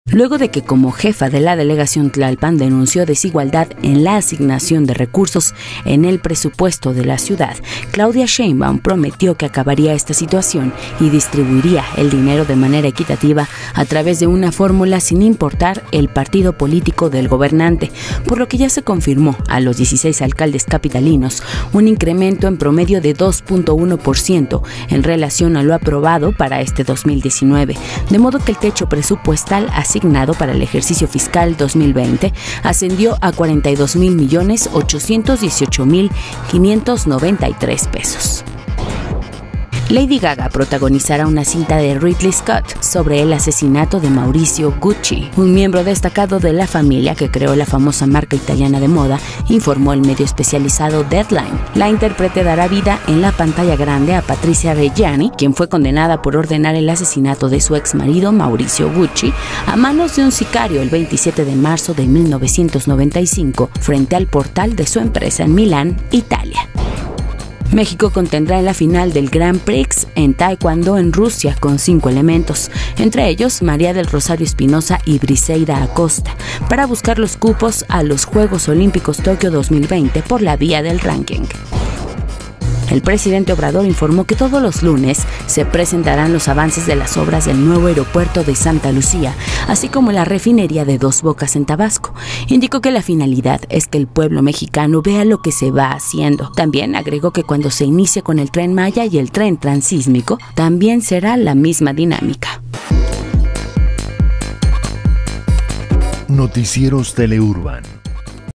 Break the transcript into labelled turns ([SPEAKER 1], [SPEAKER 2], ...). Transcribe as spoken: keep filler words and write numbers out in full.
[SPEAKER 1] Luego de que como jefa de la delegación Tlalpan denunció desigualdad en la asignación de recursos en el presupuesto de la ciudad, Claudia Sheinbaum prometió que acabaría esta situación y distribuiría el dinero de manera equitativa a través de una fórmula sin importar el partido político del gobernante, por lo que ya se confirmó a los dieciséis alcaldes capitalinos un incremento en promedio de dos punto uno por ciento en relación a lo aprobado para este dos mil diecinueve, de modo que el techo presupuestal asignado para el ejercicio fiscal dos mil veinte ascendió a cuarenta y dos mil millones ochocientos dieciocho mil quinientos noventa y tres pesos. Lady Gaga protagonizará una cinta de Ridley Scott sobre el asesinato de Mauricio Gucci, un miembro destacado de la familia que creó la famosa marca italiana de moda, informó el medio especializado Deadline. La intérprete dará vida en la pantalla grande a Patricia Reggiani, quien fue condenada por ordenar el asesinato de su ex marido Mauricio Gucci a manos de un sicario el veintisiete de marzo de mil novecientos noventa y cinco frente al portal de su empresa en Milán, Italia. México contendrá en la final del Grand Prix en Taekwondo en Rusia con cinco elementos, entre ellos María del Rosario Espinosa y Briseida Acosta, para buscar los cupos a los Juegos Olímpicos Tokio dos mil veinte por la vía del ranking. El presidente Obrador informó que todos los lunes se presentarán los avances de las obras del nuevo aeropuerto de Santa Lucía, así como la refinería de Dos Bocas en Tabasco. Indicó que la finalidad es que el pueblo mexicano vea lo que se va haciendo. También agregó que cuando se inicie con el Tren Maya y el tren transísmico, también será la misma dinámica.
[SPEAKER 2] Noticieros Teleurban.